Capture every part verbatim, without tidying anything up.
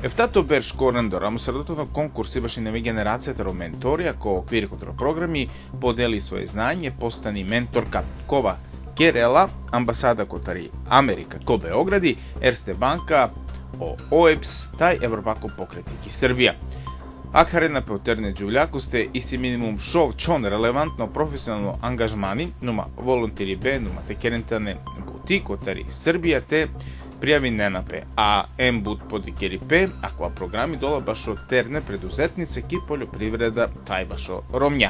Ефтато бер шкорен до рамосредотно конкурси баш и нови генерацијата ро ментори, ако оквири котро програми подели своје знање, постани менторка. Кова Керела, амбасада котари Америка, ко Београди, Ерсте банка, о ОЕПС, тај Европако покретики Србија. Акхарена пеотерне джувљакусте и си минимум шов чон релевантно професионално ангажмани, нума волонтери бе, нума те керентане бути котари Србија те пријави ненапе, а ембут подикери пе, аква програми дола башо терне предузетнице ки полјопривреда тај башо ромња.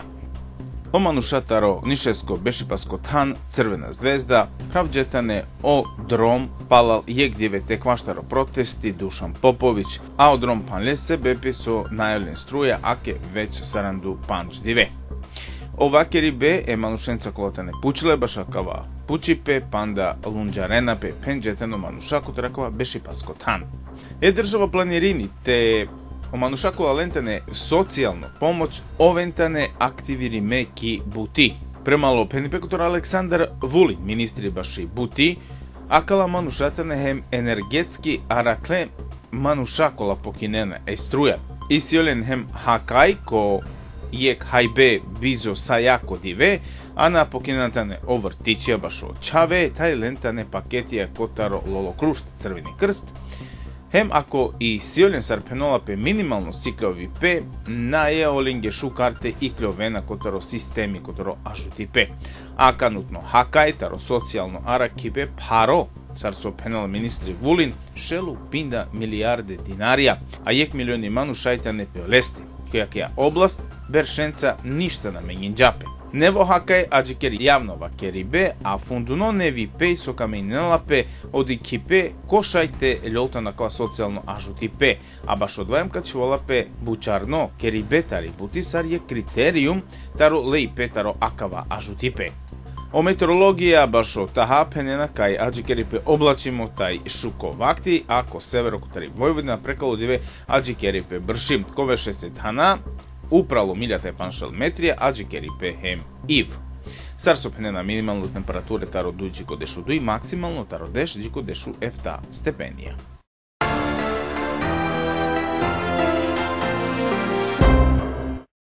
Оманушатаро Нишеско Бешипаско тан, Црвена звезда, правджетане о дром, палал јегдиве текваштаро протести Душан Поповиќ, а о дром панлесе бепи со најавлен струја, аке веќе саранду панчдиве. Овакери бе е манушенца колотане пучиле башакава пучипе панда лунџарена пе пенџетено манушако тракова Бешипаско тан. Е држава планирини те оманушакова лентане социјално помоќ овентане активири меки бути. Премало пенипекотор Александар Вулин, министри баши бути, акала манушатане хем енергетски аракле манушакола покинена е струја. И сиолен хем хакај ко јек хајбе бизо сајако диве, а на покинатане овртичија башо чаве, тај лентане пакетија котаро лолокрушт Црвени крст, хем ако и сиолен сарпенола пе минимално сиклови пе, на е олинге шукарте и клјовена котаро системи котаро ажути пе. А канутно хакај таро социјално араки бе паро, сар со пенал министри Вулин, шелу пинда милиарде динарија, а јек милиони ману шајтане пеолести, која област бершенца ништа на мењинџапе. Нево хакај аџикери јавно вакери бе, а фундуно неви пеј со камењнела пе оди кипе кошајте лјолта на кова социјално ажути пе, а баш одвајам качевола пе бучарно кери бетари бутисар е критериум таро леј петаро акава ажути пе. О метеорологија башо таха пенена кај аџикери пе облачимо тај шуко вакти, ако северо котари Војводина прекало диве аџикери пе брши, кове шесет хана, упрало милјата е паншел метрија, аџикери пе хем ив. Сар со пенена минимално температура таро дујџико дешу дуј, максимално таро деш џико дешу ефта степенија.